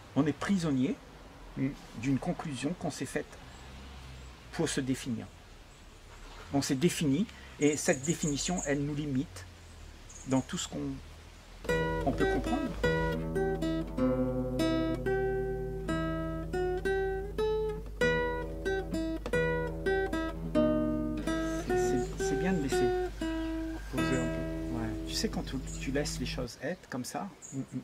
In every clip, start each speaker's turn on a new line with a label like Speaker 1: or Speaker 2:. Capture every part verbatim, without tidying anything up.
Speaker 1: on est prisonnier mm. d'une conclusion qu'on s'est faite pour se définir. On s'est défini, et cette définition, elle nous limite dans tout ce qu'on on peut comprendre. C'est bien de laisser poser un peu. Ouais. Tu sais, quand tu, tu laisses les choses être comme ça, mm, mm.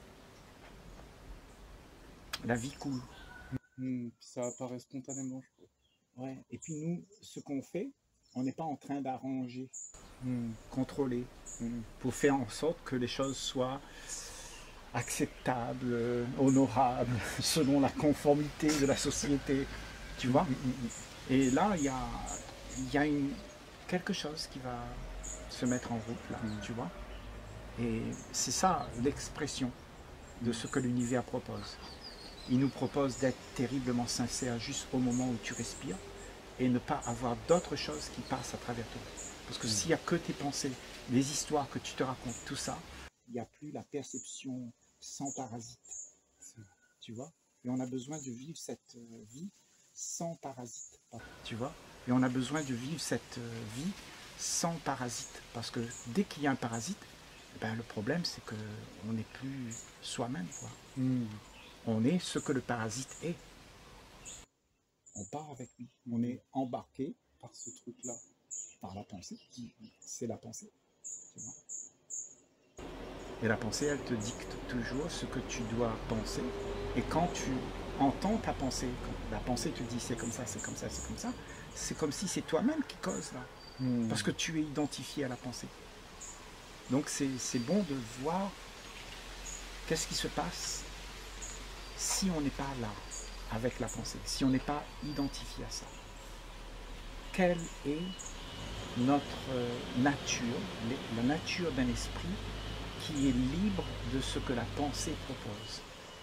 Speaker 1: la vie coule.
Speaker 2: Mmh, ça apparaît spontanément, je crois.
Speaker 1: Ouais. Et puis nous, ce qu'on fait, on n'est pas en train d'arranger, mmh. contrôler, mmh. pour faire en sorte que les choses soient acceptables, euh, honorables, selon la conformité de la société, tu vois. Mmh. Et là, il y a, y a une, quelque chose qui va se mettre en route, là, mmh. tu vois. Et c'est ça l'expression de ce que l'univers propose. Il nous propose d'être terriblement sincère juste au moment où tu respires et ne pas avoir d'autres choses qui passent à travers toi. Parce que mmh. s'il n'y a que tes pensées, les histoires que tu te racontes, tout ça, il n'y a plus la perception sans parasite. Tu vois? Et on a besoin de vivre cette vie sans parasite. Tu vois? Et on a besoin de vivre cette vie sans parasite. Parce que dès qu'il y a un parasite, ben, le problème c'est qu'on n'est plus soi-même, quoi. Mmh. On est ce que le parasite est. On part avec lui. On est embarqué par ce truc-là, par la pensée. C'est la pensée. Tu vois. Et la pensée, elle te dicte toujours ce que tu dois penser. Et quand tu entends ta pensée, quand la pensée te dit c'est comme ça, c'est comme ça, c'est comme ça, c'est comme si c'est toi-même qui cause là. Mmh. Parce que tu es identifié à la pensée. Donc c'est bon de voir qu'est-ce qui se passe si on n'est pas là avec la pensée, si on n'est pas identifié à ça. Quelle est notre nature, la nature d'un esprit qui est libre de ce que la pensée propose?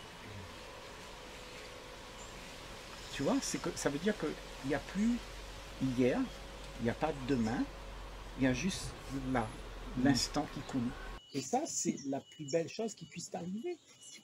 Speaker 1: Tu vois, c'est que ça veut dire qu'il n'y a plus hier, il n'y a pas de demain, il y a juste là, l'instant qui coule. Et ça, c'est la plus belle chose qui puisse t'arriver.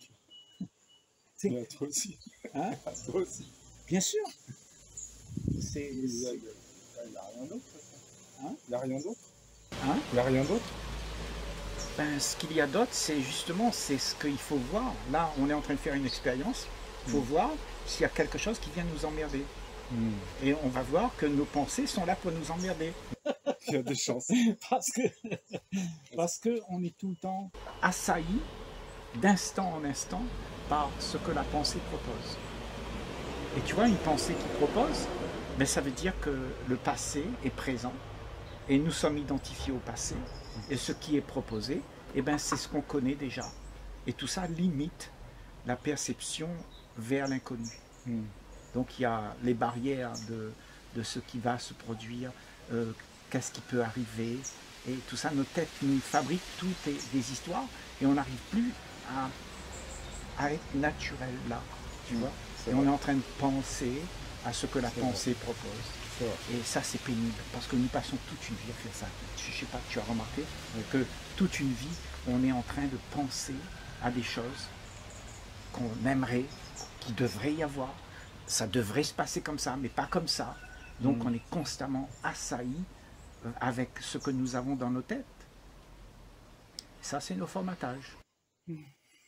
Speaker 2: Et à toi aussi.
Speaker 1: Hein?
Speaker 2: À toi aussi.
Speaker 1: Bien sûr. C'est.
Speaker 2: Il n'y a, a rien d'autre.
Speaker 1: Hein?
Speaker 2: Il n'y a rien d'autre.
Speaker 1: Hein?
Speaker 2: Il n'y a rien d'autre.
Speaker 1: Ben, ce qu'il y a d'autre, c'est justement c'est ce qu'il faut voir. Là, on est en train de faire une expérience. Il faut mmh. voir s'il y a quelque chose qui vient nous emmerder. Mmh. Et on va voir que nos pensées sont là pour nous emmerder.
Speaker 2: Il y a des chances.
Speaker 1: parce que parce que on est tout le temps assailli d'instant en instant par ce que la pensée propose. Et tu vois, une pensée qui propose, ben, ça veut dire que le passé est présent et nous sommes identifiés au passé. Et ce qui est proposé, eh ben, c'est ce qu'on connaît déjà. Et tout ça limite la perception vers l'inconnu. Mm. Donc il y a les barrières de, de ce qui va se produire, euh, qu'est-ce qui peut arriver, et tout ça, nos têtes nous fabriquent toutes des, des histoires, et on n'arrive plus à, à être naturel là, tu mm. vois. Et vrai. On est en train de penser à ce que la pensée vrai. propose. Et ça, c'est pénible, parce que nous passons toute une vie à faire ça. Je ne sais pas, tu as remarqué que toute une vie, on est en train de penser à des choses qu'on aimerait, qu'il devrait y avoir. Ça devrait se passer comme ça, mais pas comme ça. Donc mmh. on est constamment assailli avec ce que nous avons dans nos têtes. Ça, c'est nos formatages.
Speaker 2: Mmh.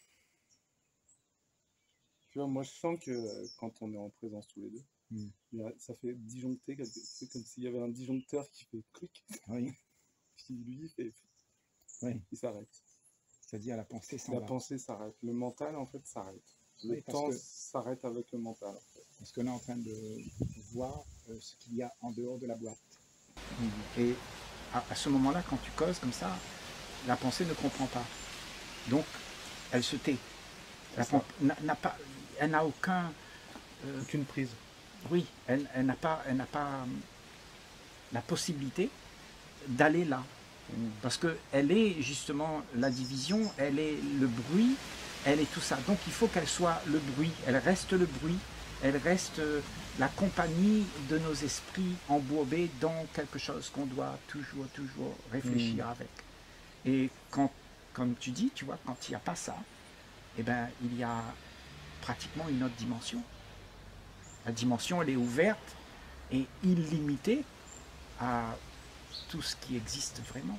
Speaker 2: Tu vois, moi, je sens que euh, quand on est en présence tous les deux, mmh. ça fait disjoncter, c'est comme s'il y avait un disjoncteur qui fait clic.
Speaker 1: Oui.
Speaker 2: Puis lui, il fait...
Speaker 1: Oui.
Speaker 2: Il s'arrête.
Speaker 1: C'est-à-dire la pensée s'en
Speaker 2: La
Speaker 1: va.
Speaker 2: pensée s'arrête. Le mental, en fait, s'arrête. Le
Speaker 1: oui,
Speaker 2: temps
Speaker 1: que...
Speaker 2: s'arrête avec le mental. En fait.
Speaker 1: Parce qu'on est en train de voir euh, ce qu'il y a en dehors de la boîte. Mmh. Et à, à ce moment-là, quand tu causes comme ça, la pensée ne comprend pas. Donc, elle se tait. n'a pas, elle n'a aucun,
Speaker 2: euh, aucune prise.
Speaker 1: Oui, elle, elle n'a pas, elle n'a pas la possibilité d'aller là, mmh. parce que elle est justement la division, elle est le bruit, elle est tout ça. Donc il faut qu'elle soit le bruit, elle reste le bruit, elle reste la compagnie de nos esprits embourbés dans quelque chose qu'on doit toujours, toujours réfléchir mmh. avec. Et quand, comme tu dis, tu vois, quand il n'y a pas ça, eh ben, il y a pratiquement une autre dimension. La dimension, elle est ouverte et illimitée à tout ce qui existe vraiment.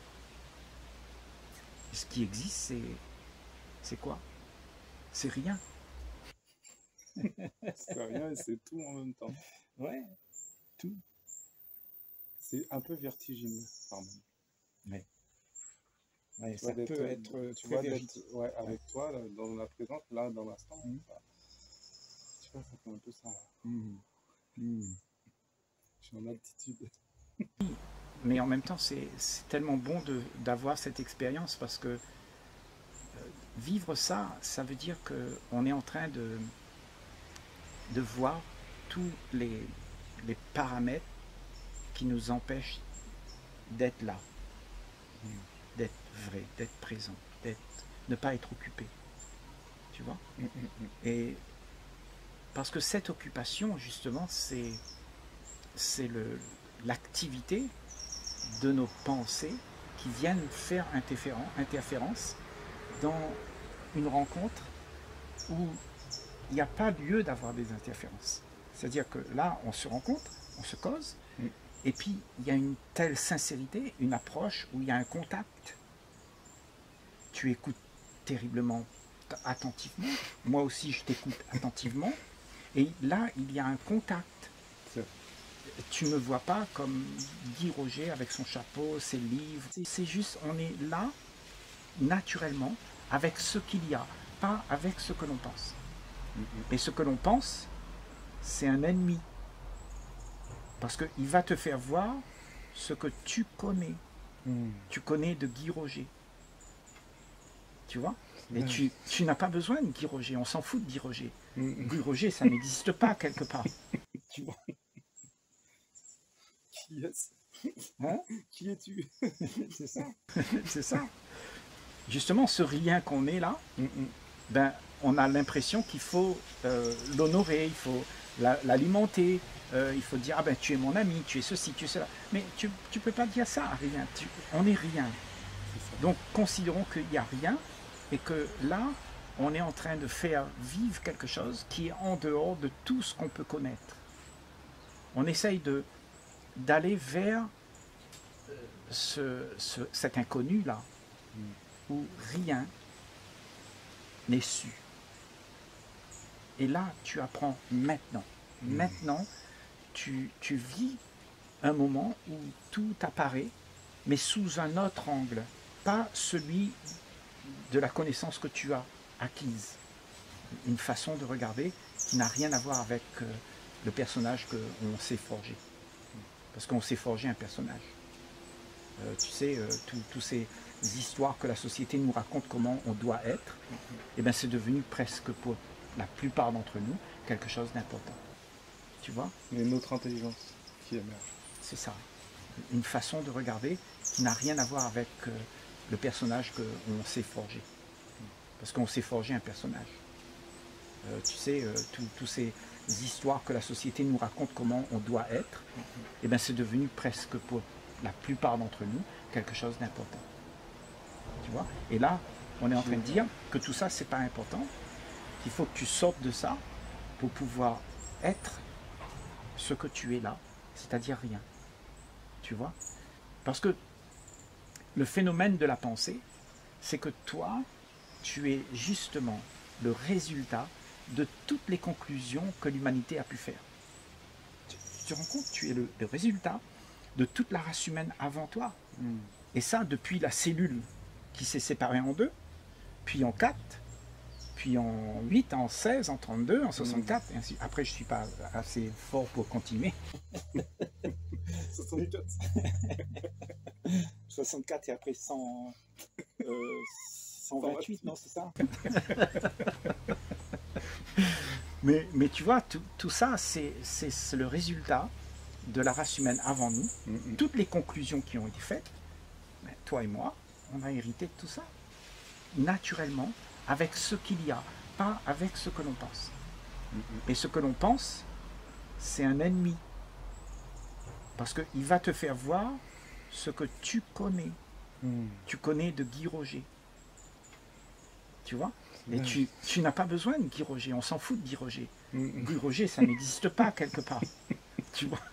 Speaker 1: Et ce qui existe, c'est c'est quoi? C'est rien.
Speaker 2: C'est rien et c'est tout en même temps.
Speaker 1: Ouais, tout.
Speaker 2: C'est un peu vertigineux, quand même.
Speaker 1: Ouais. Ouais,
Speaker 2: Tu
Speaker 1: ça
Speaker 2: vois,
Speaker 1: peut
Speaker 2: d'être-
Speaker 1: être
Speaker 2: tu
Speaker 1: très
Speaker 2: vois,
Speaker 1: véridique.
Speaker 2: d'être ouais, avec toi, là, dans la présence, là, dans l'instant,
Speaker 1: Mhm.
Speaker 2: ça, tu vois, ça fait un peu ça.
Speaker 1: Mhm. Mhm.
Speaker 2: Je suis en altitude.
Speaker 1: Mais en même temps, c'est c'est tellement bon de- d'avoir cette expérience parce que euh, vivre ça, ça veut dire qu'on est en train de, de voir tous les, les paramètres qui nous empêchent d'être là, d'être vrai, d'être présent, d'être, ne pas être occupé. Tu vois? Et parce que cette occupation, justement, c'est c'est le- l'activité de nos pensées qui viennent faire interféren- interférence dans une rencontre où il n'y a pas lieu d'avoir des interférences. C'est-à-dire que là, on se rencontre, on se cause,
Speaker 2: Mm.
Speaker 1: et puis il y a une telle sincérité, une approche où il y a un contact. Tu écoutes terriblement t- attentivement, moi aussi je t'écoute attentivement, et là, il y a un contact.
Speaker 2: C'est-
Speaker 1: Tu ne me vois pas comme Guy Roger avec son chapeau, ses livres. C'est- C'est juste, on est là, naturellement, avec ce qu'il y a, pas avec ce que l'on pense. Et ce que l'on pense, c'est un ennemi. Parce qu'il va te faire voir ce que tu connais.
Speaker 2: Mm.
Speaker 1: Tu connais de Guy Roger. Tu vois? Et
Speaker 2: Ouais.
Speaker 1: tu, tu n'as pas besoin de Guy Roger, on s'en fout de Guy Roger.
Speaker 2: Mm.
Speaker 1: Guy Roger, ça n'existe pas quelque part. Tu vois?
Speaker 2: Qui est-ce?
Speaker 1: Hein?
Speaker 2: Qui es-tu?
Speaker 1: C'est ça. C'est ça. Justement, ce rien qu'on est là,
Speaker 2: Mm, mm.
Speaker 1: ben, on a l'impression qu'il faut euh, l'honorer, il faut la- l'alimenter, euh, il faut dire ah ben tu es mon ami, tu es ceci, tu es cela. Mais tu ne peux pas dire ça à rien. Tu- on n'est rien.
Speaker 2: C'est ça.
Speaker 1: Donc considérons qu'il n'y a rien et que là, on est en train de faire vivre quelque chose qui est en dehors de tout ce qu'on peut connaître. On essaye de d'aller vers euh, ce, ce- cet inconnu-là, où rien n'est su. Et là, tu apprends maintenant.
Speaker 2: Mm.
Speaker 1: Maintenant, tu, tu vis un moment où tout apparaît, mais sous un autre angle, pas celui de la connaissance que tu as acquise. Une façon de regarder qui n'a rien à voir avec euh, le personnage qu'on s'est forgé. Parce qu'on s'est forgé un personnage. Euh, tu sais, euh, toutes ces histoires que la société nous raconte comment on doit être, eh bien, c'est devenu presque pour la plupart d'entre nous quelque chose d'important. Tu vois?
Speaker 2: Mais notre intelligence qui émerge.
Speaker 1: C'est ça. Une façon de regarder qui n'a rien à voir avec euh, le personnage qu'on s'est forgé. Parce qu'on s'est forgé un personnage. Euh, tu sais, euh, toutes ces histoires que la société nous raconte comment on doit être, eh bien, c'est devenu presque pour la plupart d'entre nous quelque chose d'important. Tu vois? Et là, on est en train de dire que tout ça, c'est pas important, qu'il faut que tu sortes de ça pour pouvoir être ce que tu es là, c'est-à-dire rien. Tu vois? Parce que le phénomène de la pensée, c'est que toi, tu es justement le résultat de toutes les conclusions que l'humanité a pu faire. Tu tu te rends compte? Tu es le, le résultat de toute la race humaine avant toi.
Speaker 2: Mm.
Speaker 1: Et ça, depuis la cellule qui s'est séparée en deux, puis en quatre, puis en huit, en seize, en trente-deux, en soixante-quatre, et ainsi. Après, je ne suis pas assez fort pour continuer.
Speaker 2: soixante-quatre.
Speaker 1: soixante-quatre et après cent, euh, cent vingt-huit, non, c'est ça? mais, mais tu vois, tout, tout ça, c'est c'est le résultat de la race humaine avant nous.
Speaker 2: Mm, mm.
Speaker 1: Toutes les conclusions qui ont été faites, ben, toi et moi, on a hérité de tout ça. Naturellement, avec ce qu'il y a, pas avec ce que l'on pense.
Speaker 2: Mm, mm.
Speaker 1: Et ce que l'on pense, c'est un ennemi. Parce qu'il va te faire voir ce que tu connais.
Speaker 2: Mm.
Speaker 1: Tu connais de Guy Roger. Tu tu vois. Et tu, tu n'as pas besoin de Guy Roger, on s'en fout de Guy Roger. Mm. Guy Roger, ça n'existe pas quelque part, tu vois.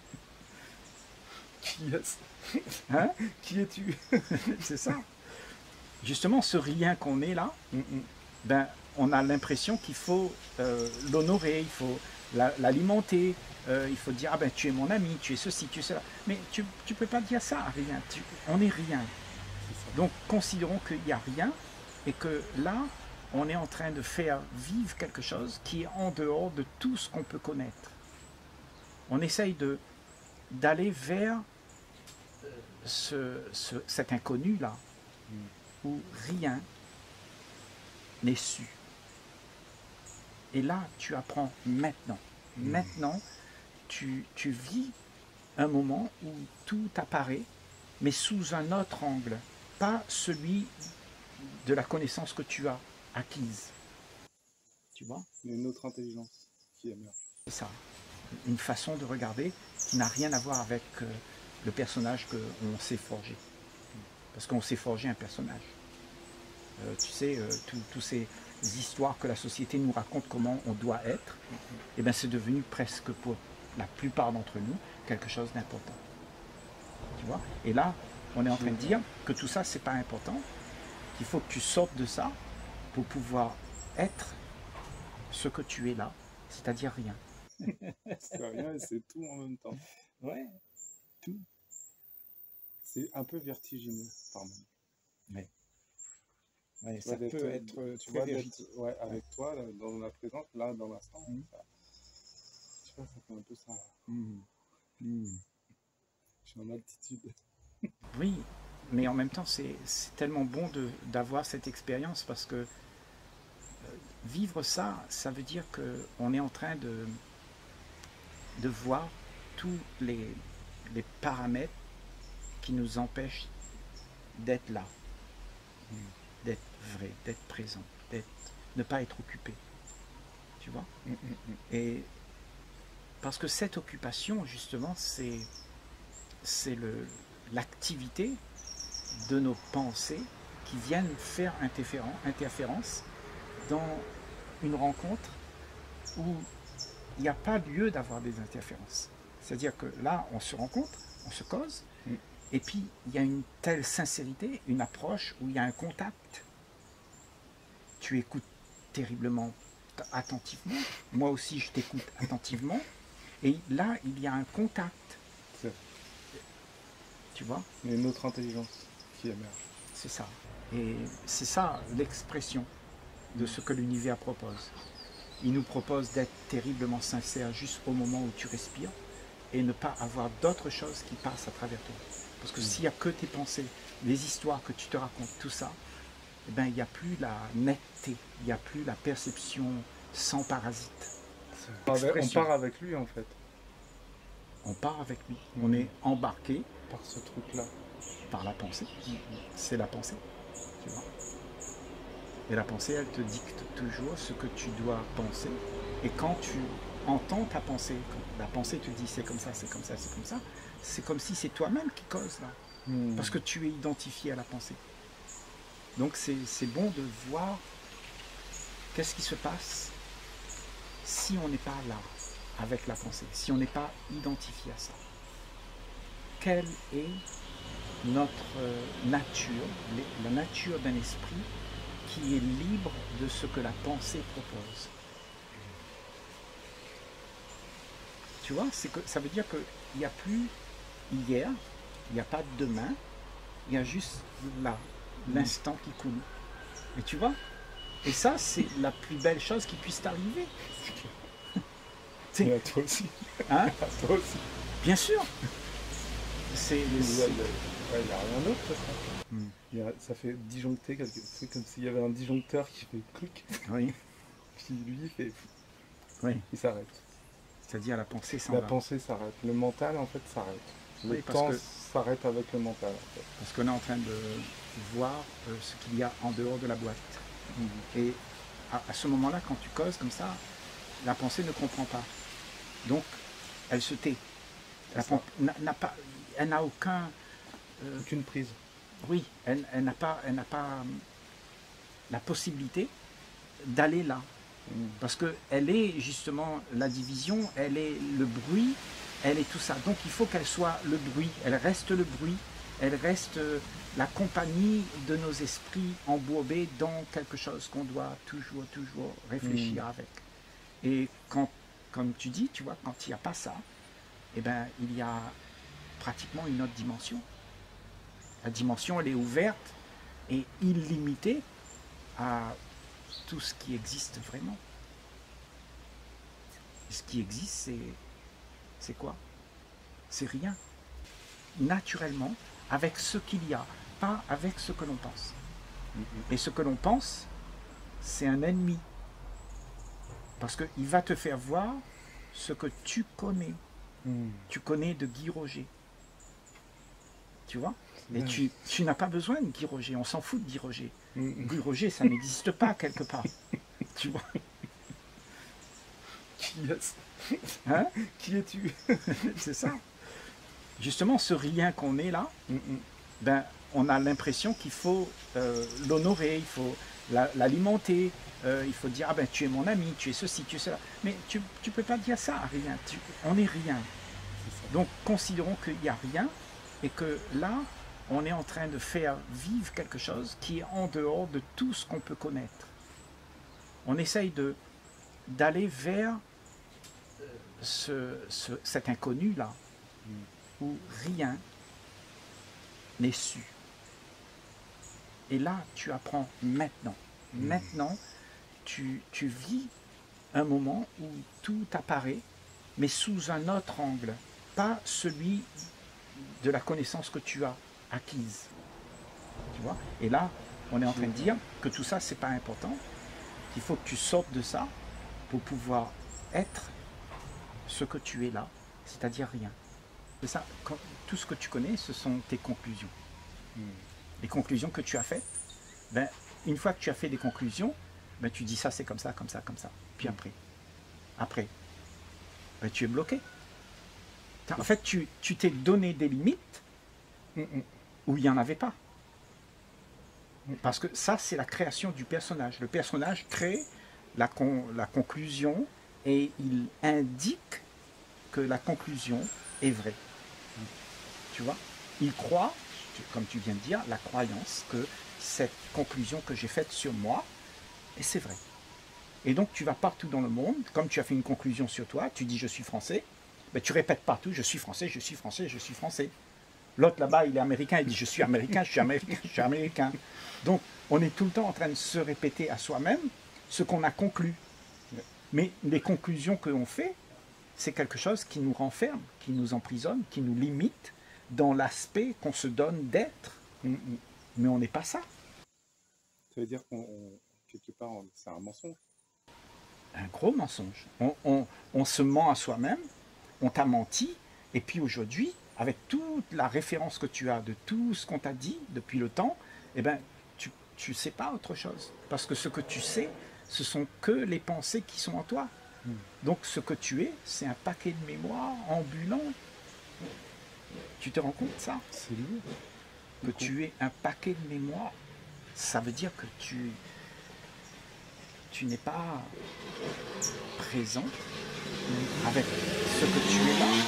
Speaker 2: Qui est-ce
Speaker 1: hein
Speaker 2: Qui es-tu?
Speaker 1: C'est ça. Justement, ce rien qu'on est là, mm -mm. ben, on a l'impression qu'il faut euh, l'honorer, il faut l'alimenter, la, euh, il faut dire, ah ben tu es mon ami, tu es ceci, tu es cela. Mais tu ne peux pas dire ça, rien. Tu, on n'est rien. Donc considérons qu'il n'y a rien et que là, on est en train de faire vivre quelque chose qui est en dehors de tout ce qu'on peut connaître. On essaye de d'aller vers ce, ce, cet inconnu-là, mm. où rien n'est su. Et là, tu apprends maintenant. Mm. Maintenant, tu, tu vis un moment où tout apparaît, mais sous un autre angle, pas celui de la connaissance que tu as acquise. Tu vois?
Speaker 2: Il y a une autre intelligence qui émerge.
Speaker 1: C'est ça. Une façon de regarder qui n'a rien à voir avec euh, le personnage qu'on s'est forgé. Parce qu'on s'est forgé un personnage. Euh, tu sais, euh, toutes ces histoires que la société nous raconte comment on doit être, mm-hmm. et bien c'est devenu presque pour la plupart d'entre nous quelque chose d'important. Tu vois? Et là, on est en train de dire que tout ça, c'est pas important, qu'il faut que tu sortes de ça pour pouvoir être ce que tu es là, c'est-à-dire rien.
Speaker 2: C'est rien et c'est tout en même temps.
Speaker 1: Ouais, tout.
Speaker 2: C'est un peu vertigineux par moment.
Speaker 1: Ouais. Ouais, ça peut être
Speaker 2: tu vois, ouais, avec ouais. toi, là, dans la présence, là, dans l'instant, mmh. tu vois, ça fait un peu ça. Mmh. Mmh. Je suis en altitude.
Speaker 1: Oui, mais en même temps, c'est tellement bon d'avoir cette expérience parce que euh, vivre ça, ça veut dire qu'on est en train de, de voir tous les, les paramètres qui nous empêchent d'être là, mmh. d'être vrai, d'être présent, d'être, ne pas être occupé. Tu vois? mmh, mmh. Et parce que cette occupation, justement, c'est c'est le l'activité de nos pensées qui viennent faire interférence dans une rencontre où il n'y a pas lieu d'avoir des interférences. C'est-à-dire que là, on se rencontre, on se cause, mm. et puis il y a une telle sincérité, une approche où il y a un contact. Tu écoutes terriblement attentivement, moi aussi je t'écoute attentivement, et là, il y a un contact. Tu vois?
Speaker 2: Il y a une autre intelligence qui émerge.
Speaker 1: C'est ça. Et c'est ça l'expression de ce que l'univers propose. Il nous propose d'être terriblement sincère juste au moment où tu respires et ne pas avoir d'autres choses qui passent à travers toi. Parce que mmh. s'il n'y a que tes pensées, les histoires que tu te racontes, tout ça, eh ben, il n'y a plus la netteté, il n'y a plus la perception sans parasite.
Speaker 2: On part avec lui en fait.
Speaker 1: On part avec lui. Mmh. On est embarqué
Speaker 2: par ce truc-là.
Speaker 1: Par la pensée. Mmh. C'est la pensée. Tu vois. Et la pensée, elle te dicte toujours ce que tu dois penser. Et quand tu entends ta pensée, quand la pensée te dit c'est comme ça, c'est comme ça, c'est comme ça, c'est comme si c'est toi-même qui cause là. Mmh. Parce que tu es identifié à la pensée. Donc c'est bon de voir qu'est-ce qui se passe si on n'est pas là avec la pensée, si on n'est pas identifié à ça. Quelle est notre nature, la nature d'un esprit qui est libre de ce que la pensée propose. Tu vois, que, ça veut dire qu'il n'y a plus hier, il n'y a pas de demain, il y a juste là, l'instant qui coule. Et tu vois, et ça, c'est la plus belle chose qui puisse t'arriver.
Speaker 2: Et à toi aussi.
Speaker 1: Hein?
Speaker 2: À toi aussi.
Speaker 1: Bien sûr. C'est...
Speaker 2: Il n'y a, a, a rien d'autre, ça. Mm. Il y a, ça fait disjoncter, c'est comme s'il y avait un disjoncteur qui fait clic.
Speaker 1: Oui.
Speaker 2: Puis lui, il fait...
Speaker 1: Oui.
Speaker 2: Il s'arrête.
Speaker 1: C'est-à-dire la pensée s'en
Speaker 2: va.
Speaker 1: La
Speaker 2: pensée s'arrête. Le mental, en fait, s'arrête. Le
Speaker 1: oui,
Speaker 2: temps
Speaker 1: que...
Speaker 2: s'arrête avec le mental, en fait.
Speaker 1: Parce qu'on est en train de voir euh, ce qu'il y a en dehors de la boîte. Mm. Et à, à ce moment-là, quand tu causes comme ça, la pensée ne comprend pas. Donc, elle se tait. n'a pas, elle n'a aucun...
Speaker 2: Euh, aucune prise.
Speaker 1: Oui, elle, elle n'a pas, elle n'a pas, la possibilité d'aller là. Mmh. Parce qu'elle est justement la division, elle est le bruit, elle est tout ça. Donc il faut qu'elle soit le bruit, elle reste le bruit, elle reste la compagnie de nos esprits embourbés dans quelque chose qu'on doit toujours, toujours réfléchir mmh. avec. Et quand, comme tu dis, tu vois, quand il n'y a pas ça, eh ben, il y a pratiquement une autre dimension. La dimension, elle est ouverte et illimitée à tout ce qui existe vraiment. Et ce qui existe, c'est, c'est quoi? C'est rien. Naturellement, avec ce qu'il y a, pas avec ce que l'on pense. Et ce que l'on pense, c'est un ennemi. Parce qu'il va te faire voir ce que tu connais. Mm. Tu connais de Guy Roger. Tu vois? Et tu, tu n'as pas besoin de Guy Roger, on s'en fout de Guy Roger. Mm. Guy Roger, ça n'existe pas quelque part. Tu vois?
Speaker 2: Qui est-ce?
Speaker 1: Hein?
Speaker 2: Qui es-tu?
Speaker 1: C'est ça. Justement, ce rien qu'on est là, mm -mm. ben, on a l'impression qu'il faut euh, l'honorer, il faut l'alimenter, euh, il faut dire, ah ben tu es mon ami, tu es ceci, tu es cela. Mais tu ne peux pas dire ça à rien, tu, on n'est rien. Donc considérons qu'il n'y a rien et que là, on est en train de faire vivre quelque chose qui est en dehors de tout ce qu'on peut connaître. On essaye de d'aller vers ce, ce, cet inconnu-là, mm. où rien n'est su. Et là, tu apprends maintenant. Mmh. Maintenant, tu, tu vis un moment où tout apparaît, mais sous un autre angle, pas celui de la connaissance que tu as acquise. Tu vois? Et là, on est en train de dire que tout ça, c'est pas important, qu'il faut que tu sortes de ça pour pouvoir être ce que tu es là, c'est-à-dire rien. C'est ça, quand, tout ce que tu connais, ce sont tes conclusions. Mmh. Les conclusions que tu as faites, ben, une fois que tu as fait des conclusions, ben, tu dis ça c'est comme ça, comme ça, comme ça. Puis après, après, ben, tu es bloqué. En fait, tu tu t'es donné des limites mmh. où il n'y en avait pas. Parce que ça, c'est la création du personnage. Le personnage crée la, con, la conclusion et il indique que la conclusion est vraie. Tu vois, il croit, comme tu viens de dire, la croyance que cette conclusion que j'ai faite sur moi, et c'est vrai. Et donc tu vas partout dans le monde, comme tu as fait une conclusion sur toi, tu dis je suis français, ben, tu répètes partout je suis français, je suis français, je suis français. L'autre là-bas, il est américain, il dit je suis américain, je suis américain, je suis américain. Donc on est tout le temps en train de se répéter à soi-même ce qu'on a conclu. Mais les conclusions que l'on fait, c'est quelque chose qui nous renferme, qui nous emprisonne, qui nous limite dans l'aspect qu'on se donne d'être. Mais on n'est pas ça.
Speaker 2: Ça veut dire qu'on, quelque part, c'est un mensonge.
Speaker 1: Un gros mensonge. On, on, on se ment à soi-même, on t'a menti, et puis aujourd'hui, avec toute la référence que tu as de tout ce qu'on t'a dit depuis le temps, eh ben, tu ne sais pas autre chose. Parce que ce que tu sais, ce sont que les pensées qui sont en toi. Mm. Donc ce que tu es, c'est un paquet de mémoire ambulant. Tu te rends compte de ça?
Speaker 2: C'est lourd.
Speaker 1: Que tu es un paquet de mémoire, ça veut dire que tu, tu n'es pas présent avec ce que tu es là.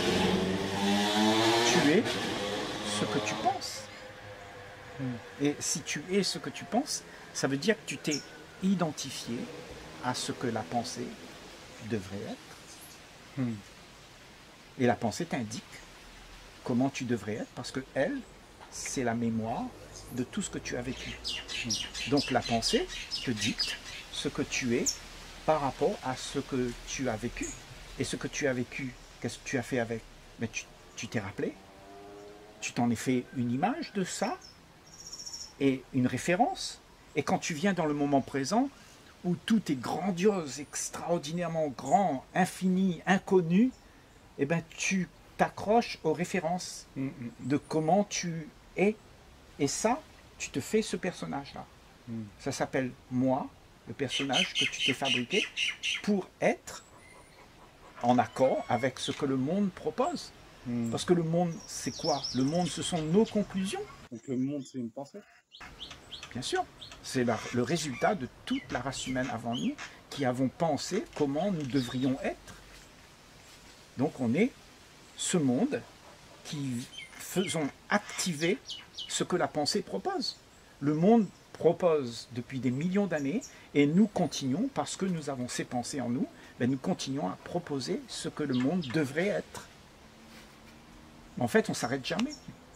Speaker 1: Tu es ce que tu penses. Et si tu es ce que tu penses, ça veut dire que tu t'es identifié à ce que la pensée devrait être. Hmm. Et la pensée t'indique comment tu devrais être, parce que elle, c'est la mémoire de tout ce que tu as vécu. Hmm. Donc la pensée te dicte ce que tu es par rapport à ce que tu as vécu. Et ce que tu as vécu, qu'est-ce que tu as fait avec? Mais tu t'es rappelé, tu t'en es fait une image de ça, et une référence. Et quand tu viens dans le moment présent, où tout est grandiose, extraordinairement grand, infini, inconnu, eh ben tu t'accroches aux références mm, mm. de comment tu es. Et ça, tu te fais ce personnage-là. Mm. Ça s'appelle moi, le personnage que tu t'es fabriqué pour être en accord avec ce que le monde propose. Mm. Parce que le monde, c'est quoi? Le monde, ce sont nos conclusions.
Speaker 2: Donc le monde, c'est une pensée?
Speaker 1: Bien sûr, c'est le résultat de toute la race humaine avant nous qui avons pensé comment nous devrions être. Donc on est ce monde qui faisons activer ce que la pensée propose. Le monde propose depuis des millions d'années et nous continuons, parce que nous avons ces pensées en nous, ben nous continuons à proposer ce que le monde devrait être. En fait, on ne s'arrête jamais.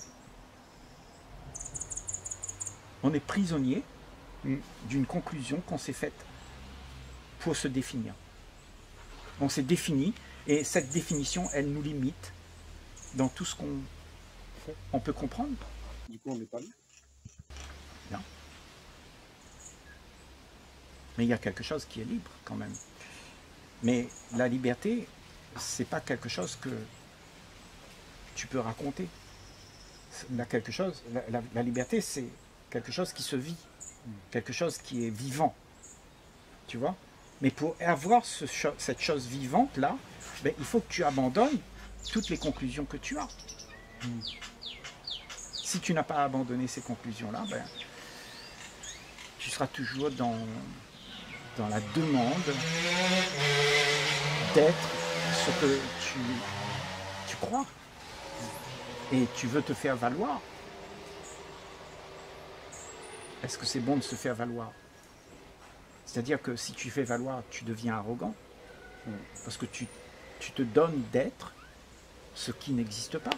Speaker 1: On est prisonnier d'une conclusion qu'on s'est faite pour se définir. On s'est défini et cette définition, elle nous limite dans tout ce qu'on on peut comprendre.
Speaker 2: Du coup, on n'est pas libre.
Speaker 1: Non. Mais il y a quelque chose qui est libre quand même. Mais la liberté, c'est pas quelque chose que tu peux raconter. La, quelque chose, la, la, la liberté, c'est quelque chose qui se vit, quelque chose qui est vivant. Tu vois? Mais pour avoir ce, cette chose vivante-là, ben, il faut que tu abandonnes toutes les conclusions que tu as. Mm. Si tu n'as pas abandonné ces conclusions-là, ben, tu seras toujours dans, dans la demande d'être ce que tu, tu crois. Et tu veux te faire valoir. Est-ce que c'est bon de se faire valoir? C'est-à-dire que si tu fais valoir, tu deviens arrogant. Parce que tu, tu te donnes d'être ce qui n'existe pas.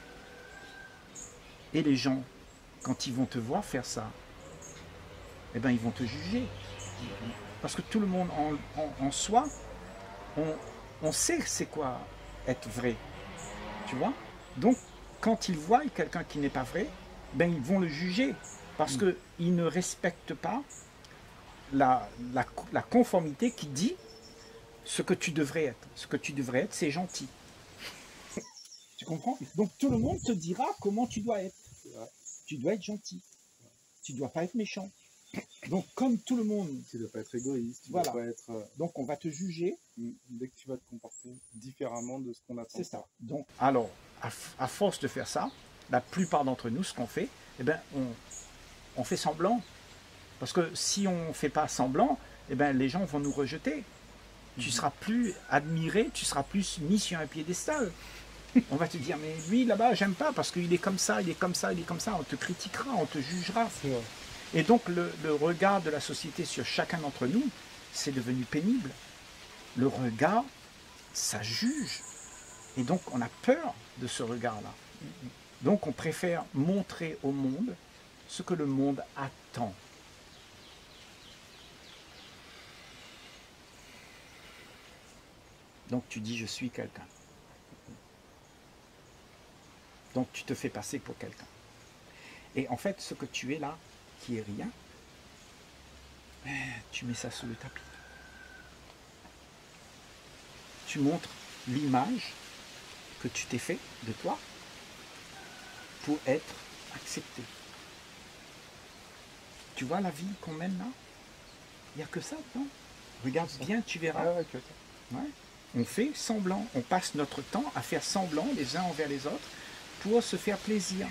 Speaker 1: Et les gens, quand ils vont te voir faire ça, eh ben, ils vont te juger. Parce que tout le monde en, en, en soi, on, on sait c'est quoi être vrai. Tu vois? Donc, quand ils voient quelqu'un qui n'est pas vrai, ben, ils vont le juger. Parce mmh. qu'ils ne respectent pas la, la, la conformité qui dit ce que tu devrais être. Ce que tu devrais être, c'est gentil. Tu comprends? Donc tout le monde te dira comment tu dois être. Tu dois être gentil. Tu ne dois pas être méchant. Donc comme tout le monde...
Speaker 2: Tu ne dois pas être égoïste. Tu
Speaker 1: voilà.
Speaker 2: dois pas être...
Speaker 1: Donc on va te juger.
Speaker 2: Dès que tu vas te comporter différemment de ce qu'on attend.
Speaker 1: C'est ça. Donc, alors, à, à force de faire ça, la plupart d'entre nous, ce qu'on fait, eh ben, on, on fait semblant. Parce que si on ne fait pas semblant, eh ben, les gens vont nous rejeter. Mm-hmm. Tu ne seras plus admiré, tu seras plus mis sur un piédestal. On va te dire, mais lui là-bas, j'aime pas parce qu'il est comme ça, il est comme ça, il est comme ça. On te critiquera, on te jugera. Et donc, le, le regard de la société sur chacun d'entre nous, c'est devenu pénible. Le regard, ça juge. Et donc, on a peur de ce regard-là. Donc, on préfère montrer au monde ce que le monde attend. Donc, tu dis, je suis quelqu'un. Donc, tu te fais passer pour quelqu'un. Et en fait, ce que tu es là, qui est rien, tu mets ça sous le tapis. Tu montres l'image que tu t'es fait de toi pour être accepté. Tu vois la vie qu'on mène là? Il n'y a que ça, non? Regarde bien, tu verras.
Speaker 2: Ah ouais, okay.
Speaker 1: Ouais. On fait semblant, on passe notre temps à faire semblant les uns envers les autres pour se faire plaisir.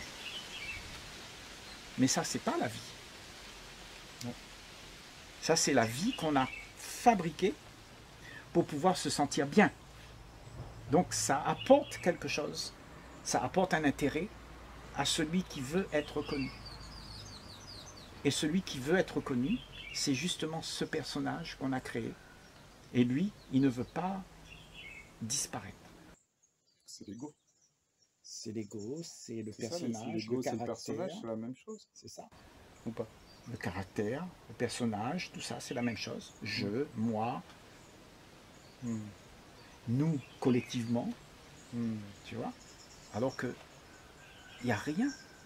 Speaker 1: Mais ça, c'est pas la vie. Non. Ça, c'est la vie qu'on a fabriquée pour pouvoir se sentir bien. Donc, ça apporte quelque chose. Ça apporte un intérêt à celui qui veut être reconnu. Et celui qui veut être reconnu, c'est justement ce personnage qu'on a créé. Et lui, il ne veut pas disparaître.
Speaker 2: C'est l'ego.
Speaker 1: C'est l'ego, c'est le
Speaker 2: c'est
Speaker 1: personnage,
Speaker 2: ça, l'ego,
Speaker 1: le
Speaker 2: c'est le
Speaker 1: caractère.
Speaker 2: personnage, c'est la même chose.
Speaker 1: C'est ça.
Speaker 2: Ou pas?
Speaker 1: Le caractère, le personnage, tout ça, c'est la même chose. Je, mmh. moi, mmh. nous, collectivement, mmh. tu vois, alors que il n'y a rien.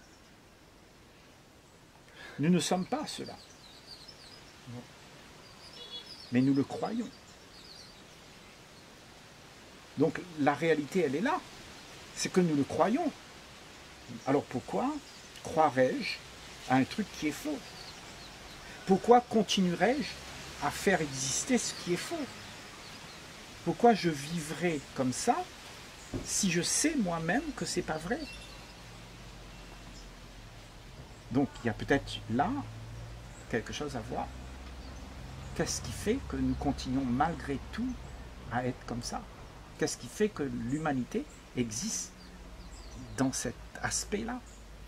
Speaker 1: Nous ne sommes pas cela. Non. Mais nous le croyons. Donc la réalité, elle est là. C'est que nous le croyons. Alors pourquoi croirais-je à un truc qui est faux? Pourquoi continuerais-je à faire exister ce qui est faux? Pourquoi je vivrais comme ça si je sais moi-même que c'est pas vrai? Donc il y a peut-être là quelque chose à voir. Qu'est-ce qui fait que nous continuons malgré tout à être comme ça? Qu'est-ce qui fait que l'humanité existe dans cet aspect-là?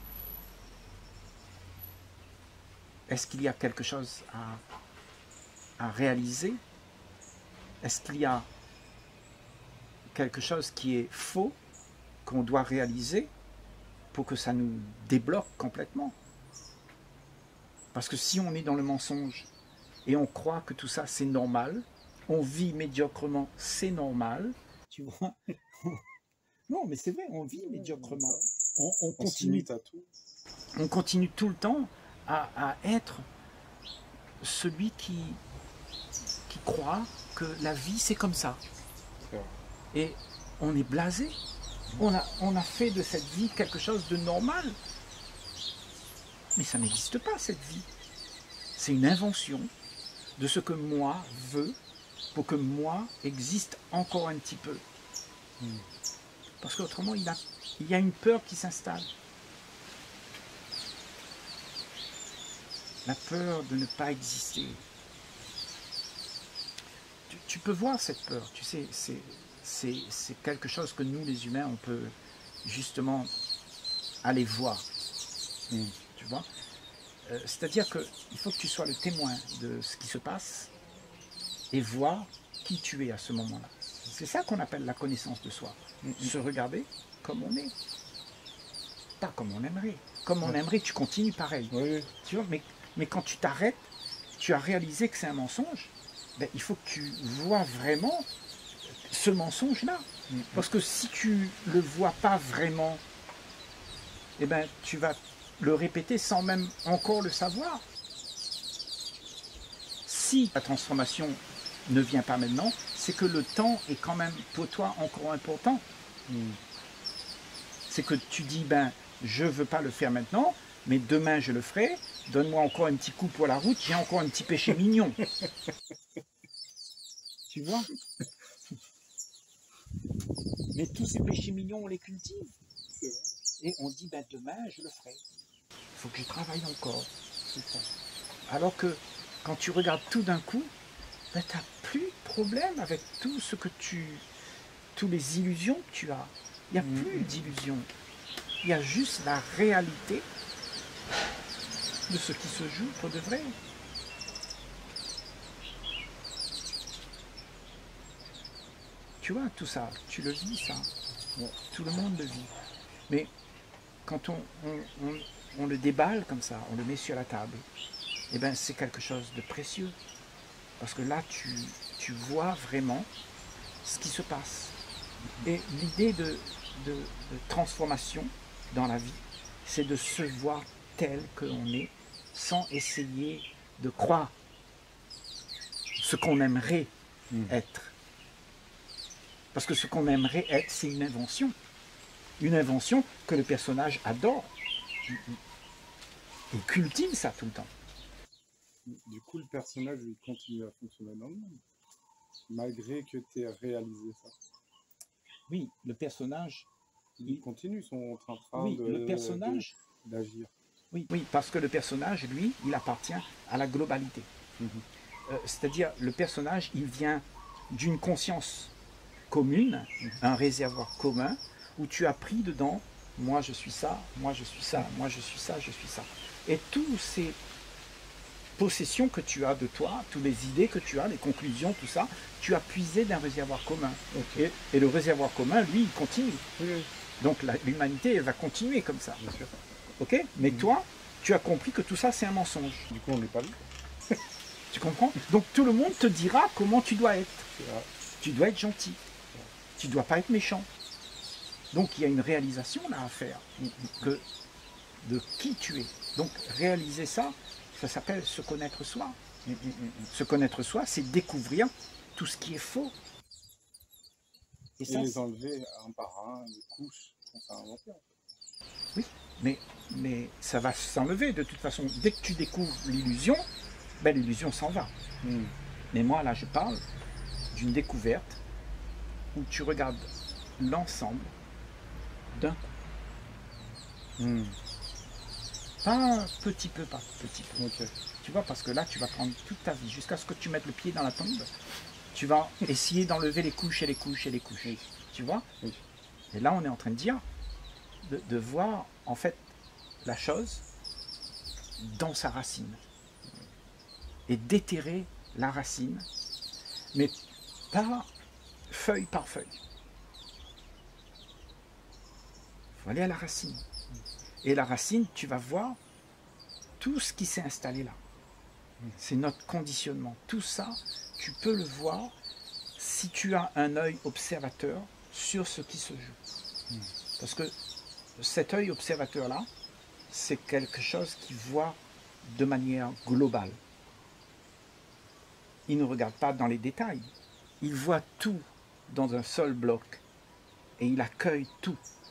Speaker 1: Est-ce qu'il y a quelque chose à, à réaliser? Est-ce qu'il y a quelque chose qui est faux, qu'on doit réaliser pour que ça nous débloque complètement? Parce que si on est dans le mensonge et on croit que tout ça c'est normal, on vit médiocrement, c'est normal, tu vois? Non, mais c'est vrai, on vit médiocrement. On, on continue, on continue tout le temps à, à être celui qui, qui croit que la vie c'est comme ça. Et on est blasé. On a, on a fait de cette vie quelque chose de normal. Mais ça n'existe pas, cette vie. C'est une invention de ce que moi veux pour que moi existe encore un petit peu. Hmm. Parce qu'autrement, il, il y a une peur qui s'installe. La peur de ne pas exister. Tu, tu peux voir cette peur, tu sais, c'est... C'est quelque chose que nous, les humains, on peut justement aller voir. Mmh. Tu vois, euh, c'est-à-dire qu'il faut que tu sois le témoin de ce qui se passe et voir qui tu es à ce moment-là. C'est ça qu'on appelle la connaissance de soi. Mmh. Se regarder comme on est. Pas comme on aimerait. Comme on aimerait, tu continues pareil. Oui. Tu vois, mais, mais quand tu t'arrêtes, tu as réalisé que c'est un mensonge, ben, il faut que tu vois vraiment ce mensonge-là. Mm-hmm. Parce que si tu ne le vois pas vraiment, eh ben, tu vas le répéter sans même encore le savoir. Si la transformation ne vient pas maintenant, c'est que le temps est quand même pour toi encore important. Mm. C'est que tu dis, ben, je ne veux pas le faire maintenant, mais demain je le ferai, donne-moi encore un petit coup pour la route, j'ai encore un petit péché mignon. Tu vois? Mais tous ces péchés mignons, on les cultive. Et on dit, ben demain, je le ferai. Il faut que je travaille encore. Alors que quand tu regardes tout d'un coup, ben, tu n'as plus de problème avec tout ce que tu... toutes les illusions que tu as. Il n'y a mmh. plus d'illusions. Il y a juste la réalité de ce qui se joue pour de vrai. Tu vois, tout ça, tu le vis, ça. Bon, tout le monde le vit. Mais quand on, on, on, on le déballe comme ça, on le met sur la table, eh ben, c'est quelque chose de précieux. Parce que là, tu, tu vois vraiment ce qui se passe. Et l'idée de, de, de transformation dans la vie, c'est de se voir tel que l'on est, sans essayer de croire ce qu'on aimerait mmh. être. Parce que ce qu'on aimerait être, c'est une invention. Une invention que le personnage adore. Il cultive ça tout le temps.
Speaker 2: Du coup, le personnage, il continue à fonctionner dans le monde, malgré que tu aies réalisé ça.
Speaker 1: Oui, le personnage...
Speaker 2: Il, il continue son train-train
Speaker 1: oui,
Speaker 2: de,
Speaker 1: le personnage,
Speaker 2: d'agir.
Speaker 1: Oui, oui, parce que le personnage, lui, il appartient à la globalité. Mm-hmm. euh, c'est-à-dire, le personnage, il vient d'une conscience commune, un réservoir commun, où tu as pris dedans, moi je suis ça, moi je suis ça, moi je suis ça, je suis ça. Et toutes ces possessions que tu as de toi, toutes les idées que tu as, les conclusions, tout ça, tu as puisé d'un réservoir commun. Okay. Et, et le réservoir commun, lui, il continue. Oui. Donc l'humanité, elle va continuer comme ça.
Speaker 2: Bien sûr.
Speaker 1: Ok ? Mais mmh. toi, tu as compris que tout ça, c'est un mensonge.
Speaker 2: Du coup, on n'est pas là.
Speaker 1: Tu comprends ? Donc tout le monde te dira comment tu dois être. Tu dois être gentil. Tu ne dois pas être méchant. Donc il y a une réalisation là à faire que, de qui tu es. Donc réaliser ça, ça s'appelle se connaître soi. Se connaître soi, c'est découvrir tout ce qui est faux.
Speaker 2: Et, Et ça, les enlever un par un, les couches qu'on s'est inventées. En fait.
Speaker 1: Oui, mais, mais ça va s'enlever de toute façon. Dès que tu découvres l'illusion, ben, l'illusion s'en va. Mm. Mais moi là je parle d'une découverte où tu regardes l'ensemble d'un coup. Mmh. Pas un petit peu par petit peu. Okay. Tu vois, parce que là, tu vas prendre toute ta vie, jusqu'à ce que tu mettes le pied dans la tombe. Tu vas essayer d'enlever les couches et les couches et les couches.
Speaker 2: Oui.
Speaker 1: Tu vois?
Speaker 2: Oui.
Speaker 1: Et là, on est en train de dire, de, de voir, en fait, la chose dans sa racine. Et déterrer la racine, mais pas feuille par feuille. Il faut aller à la racine. Et la racine, tu vas voir tout ce qui s'est installé là. C'est notre conditionnement. Tout ça, tu peux le voir si tu as un œil observateur sur ce qui se joue. Parce que cet œil observateur-là, c'est quelque chose qui voit de manière globale. Il ne regarde pas dans les détails. Il voit tout dans un seul bloc. Et il accueille tout.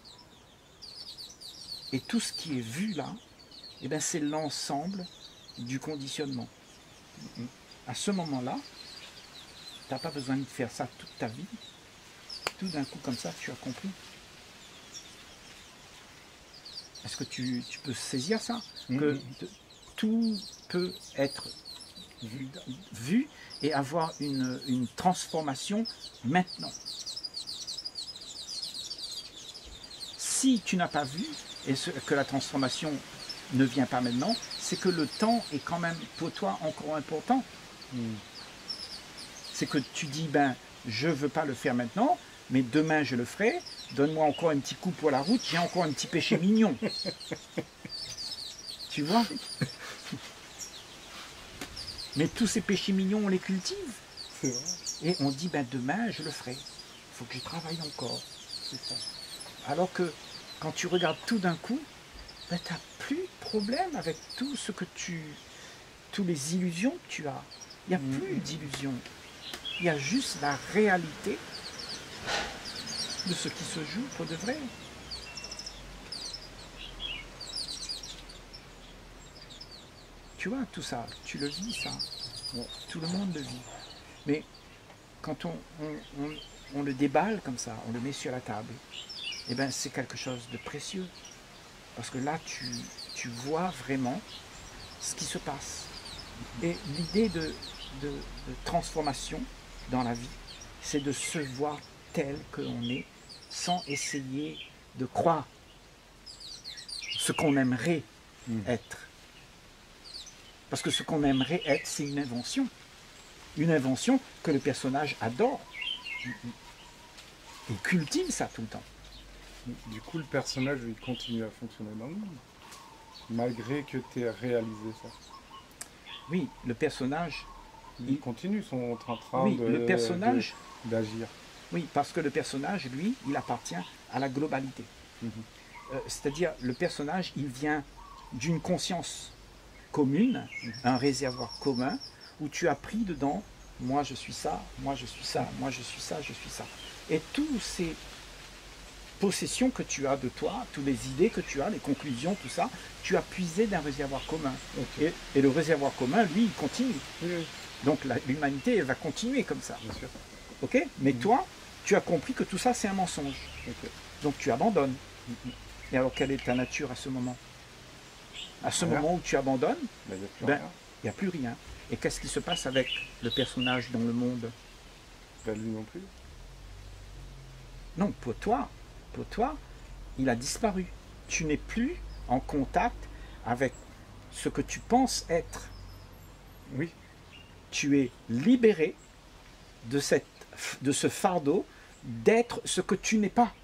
Speaker 1: Et tout ce qui est vu là, eh bien, c'est l'ensemble du conditionnement. À ce moment-là, tu n'as pas besoin de faire ça toute ta vie. Tout d'un coup, comme ça, tu as compris. Est-ce que tu, tu peux saisir ça? Mm-hmm. Que de, tout peut être vu, vu et avoir une, une transformation maintenant. Si tu n'as pas vu et ce, que la transformation ne vient pas maintenant, c'est que le temps est quand même pour toi encore important. Mm. C'est que tu dis, ben, je ne veux pas le faire maintenant, mais demain je le ferai, donne-moi encore un petit coup pour la route, j'ai encore un petit péché mignon. Tu vois? Mais tous ces péchés mignons, on les cultive.
Speaker 2: C'est vrai.
Speaker 1: Et on dit, ben, demain je le ferai. Il faut que je travaille encore. C'est ça. Alors que quand tu regardes tout d'un coup, ben, tu n'as plus de problème avec tout ce que tu... toutes les illusions que tu as. Il n'y a mmh. plus d'illusions. Il y a juste la réalité de ce qui se joue pour de vrai. Tu vois, tout ça, tu le vis, ça. Bon, tout le monde le vit. Mais quand on, on, on, on le déballe comme ça, on le met sur la table, eh ben, c'est quelque chose de précieux. Parce que là, tu, tu vois vraiment ce qui se passe. Et l'idée de, de, de transformation dans la vie, c'est de se voir tel que l'on est, sans essayer de croire ce qu'on aimerait mmh. être. Parce que ce qu'on aimerait être, c'est une invention. Une invention que le personnage adore. Il cultive ça tout le temps.
Speaker 2: Du coup, le personnage, il continue à fonctionner dans le monde, malgré que tu aies réalisé ça.
Speaker 1: Oui, le personnage...
Speaker 2: Il, il continue son train-train
Speaker 1: oui,
Speaker 2: de,
Speaker 1: le personnage,
Speaker 2: de, d'agir.
Speaker 1: Oui, parce que le personnage, lui, il appartient à la globalité. Mm-hmm. euh, c'est-à-dire, le personnage, il vient d'une conscience commune, mm-hmm. un réservoir commun, où tu as pris dedans, moi je suis ça, moi je suis ça, moi je suis ça, je suis ça. Et tous ces possessions que tu as de toi, toutes les idées que tu as, les conclusions, tout ça, tu as puisé d'un réservoir commun. Okay. Et, et le réservoir commun, lui, il continue. Oui, oui. Donc la, l'humanité, elle va continuer comme ça.
Speaker 2: Bien sûr.
Speaker 1: Ok? Mais mmh. toi, tu as compris que tout ça, c'est un mensonge. Okay. Donc tu abandonnes. Mmh. Et alors, quelle est ta nature à ce moment? À ce rien. moment où tu abandonnes, ben, il ben, n'y a plus rien. Et qu'est-ce qui se passe avec le personnage dans le monde?
Speaker 2: Ben, lui non plus.
Speaker 1: Non, pour toi, pour toi, il a disparu. Tu n'es plus en contact avec ce que tu penses être.
Speaker 2: Oui.
Speaker 1: Tu es libéré de, cette, de ce fardeau d'être ce que tu n'es pas.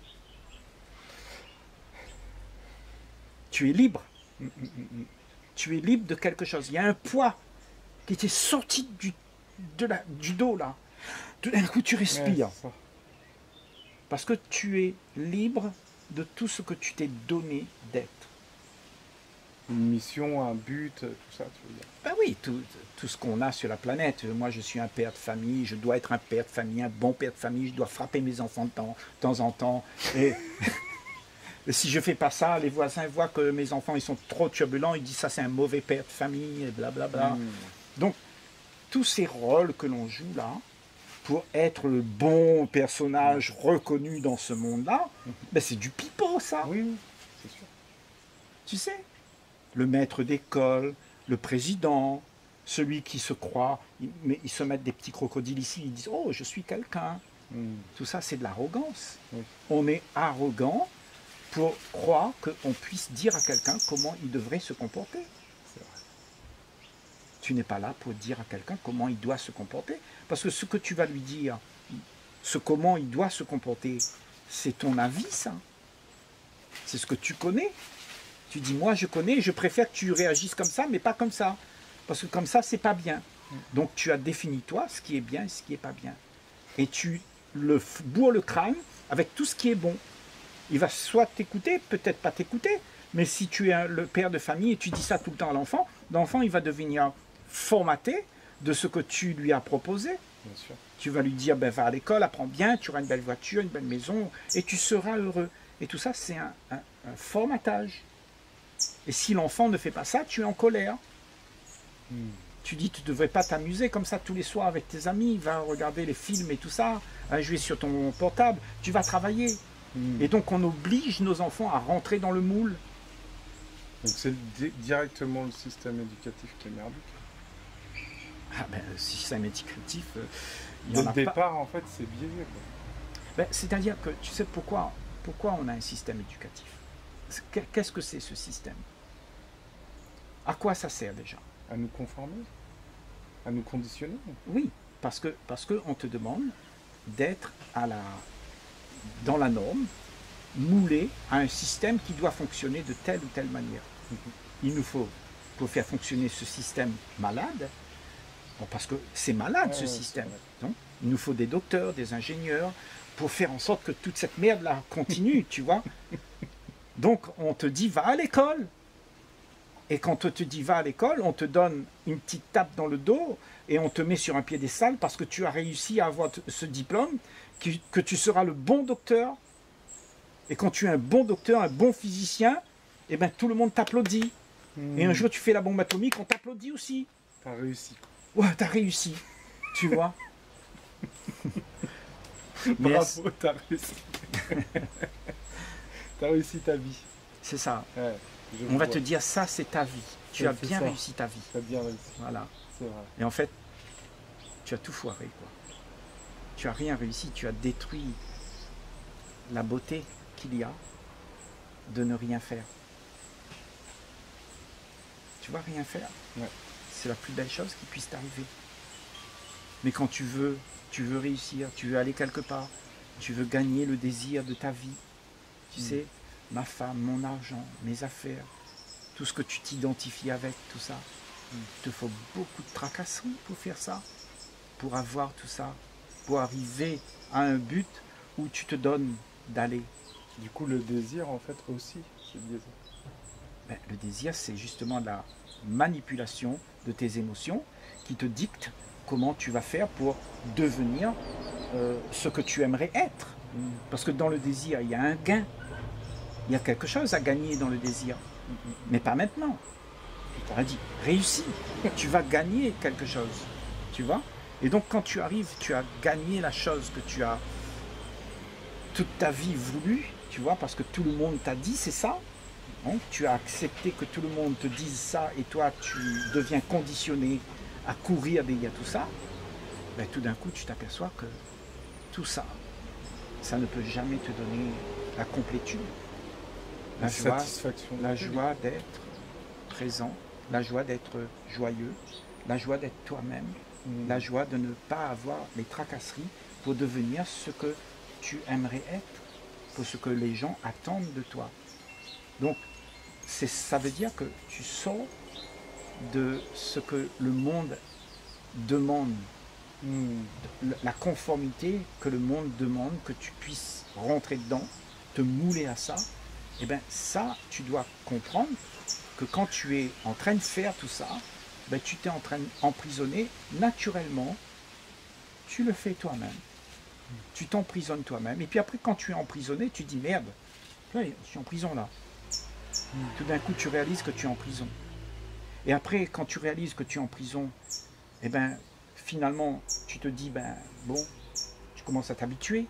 Speaker 1: Tu es libre. Mm, mm, mm. Tu es libre de quelque chose. Il y a un poids qui t'est sorti du, de la, du dos, là. Tout d'un coup, tu respires. Ouais, parce que tu es libre de tout ce que tu t'es donné d'être.
Speaker 2: Une mission, un but, tout ça, tu veux dire?
Speaker 1: Ben oui, tout, tout ce qu'on a sur la planète. Moi, je suis un père de famille, je dois être un père de famille, un bon père de famille, je dois frapper mes enfants de temps, de temps en temps. Et, et si je ne fais pas ça, les voisins voient que mes enfants ils sont trop turbulents, ils disent ça c'est un mauvais père de famille, et blablabla. Mmh. Donc, tous ces rôles que l'on joue là, pour être le bon personnage mmh. reconnu dans ce monde-là, mmh. ben c'est du pipeau, ça.
Speaker 2: Oui, oui, c'est sûr.
Speaker 1: Tu sais, le maître d'école, le président, celui qui se croit, il, mais ils se mettent des petits crocodiles ici, ils disent « Oh, je suis quelqu'un mm. ». Tout ça, c'est de l'arrogance. Oui. On est arrogant pour croire qu'on puisse dire à quelqu'un comment il devrait se comporter. Tu n'es pas là pour dire à quelqu'un comment il doit se comporter. Parce que ce que tu vas lui dire, ce comment il doit se comporter, c'est ton avis, ça. C'est ce que tu connais. Tu dis, moi je connais, je préfère que tu réagisses comme ça, mais pas comme ça. Parce que comme ça, c'est pas bien. Donc tu as défini, toi, ce qui est bien et ce qui n'est pas bien. Et tu le bourres le crâne avec tout ce qui est bon. Il va soit t'écouter, peut-être pas t'écouter, mais si tu es le père de famille et tu dis ça tout le temps à l'enfant, l'enfant, il va devenir formaté de ce que tu lui as proposé. Bien sûr. Tu vas lui dire, ben, va à l'école, apprends bien, tu auras une belle voiture, une belle maison, et tu seras heureux. Et tout ça, c'est un, un, un formatage. Et si l'enfant ne fait pas ça, tu es en colère. Hmm. Tu dis, tu ne devrais pas t'amuser comme ça tous les soirs avec tes amis, va regarder les films et tout ça, va jouer sur ton portable, tu vas travailler. Hmm. Et donc, on oblige nos enfants à rentrer dans le moule.
Speaker 2: Donc, c'est directement le système éducatif qui est merdique.
Speaker 1: Ah ben, le système éducatif, euh, il y
Speaker 2: Dès
Speaker 1: en a
Speaker 2: le départ,
Speaker 1: pas.
Speaker 2: en fait, c'est biaisé.
Speaker 1: Ben, c'est-à-dire que, tu sais pourquoi, pourquoi on a un système éducatif? Qu'est-ce que c'est ce système? À quoi ça sert déjà?
Speaker 2: À nous conformer? À nous conditionner?
Speaker 1: Oui, parce que parce qu'on te demande d'être à la, dans la norme, moulé à un système qui doit fonctionner de telle ou telle manière. Mm-hmm. Il nous faut, pour faire fonctionner ce système malade, bon, parce que c'est malade ouais, ce ouais, système, donc, il nous faut des docteurs, des ingénieurs, pour faire en sorte que toute cette merde-là continue, tu vois. Donc on te dit, va à l'école. Et quand on te dit, va à l'école, on te donne une petite tape dans le dos et on te met sur un piédestal parce que tu as réussi à avoir ce diplôme, que, que tu seras le bon docteur. Et quand tu es un bon docteur, un bon physicien, eh ben, tout le monde t'applaudit. Mmh. Et un jour, tu fais la bombe atomique, on t'applaudit aussi.
Speaker 2: T'as réussi.
Speaker 1: Ouais, t'as réussi. Tu vois.
Speaker 2: Bravo, yes. T'as réussi. T'as réussi ta vie.
Speaker 1: C'est ça.
Speaker 2: Ouais,
Speaker 1: on va te dire, ça, c'est ta vie. Tu as bien
Speaker 2: ça.
Speaker 1: réussi ta vie.
Speaker 2: Tu as bien réussi.
Speaker 1: Voilà.
Speaker 2: C'est vrai.
Speaker 1: Et en fait, tu as tout foiré, quoi. Tu as rien réussi, tu as détruit la beauté qu'il y a de ne rien faire. Tu vois, rien faire.
Speaker 2: Ouais.
Speaker 1: C'est la plus belle chose qui puisse t'arriver. Mais quand tu veux, tu veux réussir, tu veux aller quelque part, tu veux gagner le désir de ta vie, tu mmh. sais, ma femme, mon argent, mes affaires, tout ce que tu t'identifies avec, tout ça, mmh. il te faut beaucoup de tracasseries pour faire ça, pour avoir tout ça, pour arriver à un but où tu te donnes d'aller.
Speaker 2: Du coup, le désir, en fait, aussi, c'est biaisé.
Speaker 1: Ben, le désir, c'est justement la manipulation de tes émotions qui te dicte comment tu vas faire pour devenir euh, ce que tu aimerais être. Mmh. Parce que dans le désir, il y a un gain. Il y a quelque chose à gagner dans le désir. Mmh. Mais pas maintenant. Je t'aurais dit, réussis. Tu vas gagner quelque chose. Tu vois? Et donc, quand tu arrives, tu as gagné la chose que tu as toute ta vie voulu, tu vois, parce que tout le monde t'a dit, c'est ça. Donc, tu as accepté que tout le monde te dise ça et toi, tu deviens conditionné à courir derrière tout ça. Ben, tout d'un coup, tu t'aperçois que tout ça, ça ne peut jamais te donner la complétude, la, la joie,
Speaker 2: satisfaction,
Speaker 1: la joie d'être présent, la joie d'être joyeux, la joie d'être toi-même, mmh. la joie de ne pas avoir les tracasseries pour devenir ce que tu aimerais être, pour ce que les gens attendent de toi. Donc, ça veut dire que tu sors de ce que le monde demande, mmh. la conformité que le monde demande, que tu puisses rentrer dedans, te mouler à ça, et bien ça, tu dois comprendre que quand tu es en train de faire tout ça, ben, tu t'es en train d'emprisonner naturellement, tu le fais toi-même. Mmh. Tu t'emprisonnes toi-même, et puis après quand tu es emprisonné, tu dis merde, je suis en prison là. Mmh. Tout d'un coup, tu réalises que tu es en prison. Et après, quand tu réalises que tu es en prison, eh ben, finalement, tu te dis, ben, bon, tu commences à t'habituer.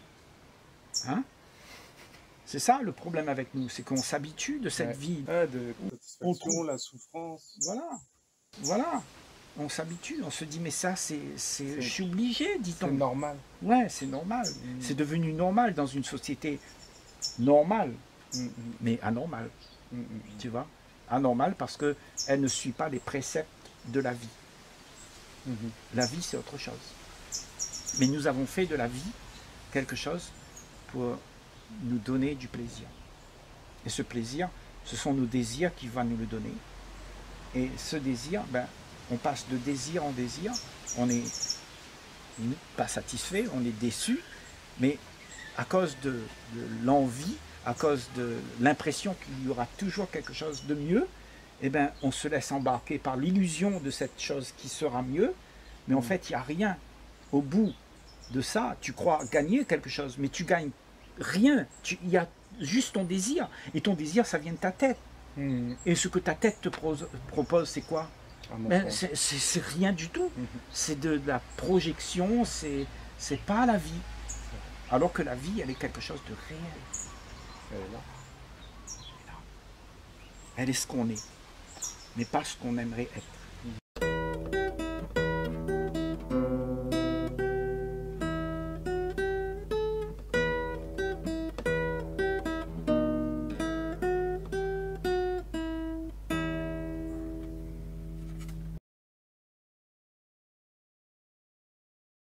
Speaker 1: Hein? C'est ça le problème avec nous, c'est qu'on s'habitue de cette
Speaker 2: ouais.
Speaker 1: vie.
Speaker 2: Ah, de la satisfaction, la souffrance.
Speaker 1: Voilà, voilà. on s'habitue, on se dit mais ça c'est, je suis obligé, dit-on.
Speaker 2: C'est normal.
Speaker 1: Ouais, c'est normal. Mmh. C'est devenu normal dans une société normale, mmh. mais anormale. Mmh. Tu vois, anormale parce qu'elle ne suit pas les préceptes de la vie. Mmh. La vie c'est autre chose. Mais nous avons fait de la vie quelque chose pour nous donner du plaisir. Et ce plaisir, ce sont nos désirs qui vont nous le donner. Et ce désir, ben, on passe de désir en désir, on n'est pas satisfait, on est déçu, mais à cause de, de l'envie, à cause de l'impression qu'il y aura toujours quelque chose de mieux, eh ben, on se laisse embarquer par l'illusion de cette chose qui sera mieux, mais en fait, il n'y a rien. Au bout de ça, tu crois gagner quelque chose, mais tu gagnes rien. Il y a juste ton désir, et ton désir, ça vient de ta tête. Mmh. Et ce que ta tête te pro propose, c'est quoi? Ben, c'est rien du tout. Mmh. C'est de, de la projection, c'est pas la vie. Alors que la vie, elle est quelque chose de réel.
Speaker 2: Elle est là.
Speaker 1: Elle est là. Elle est ce qu'on est, mais pas ce qu'on aimerait être.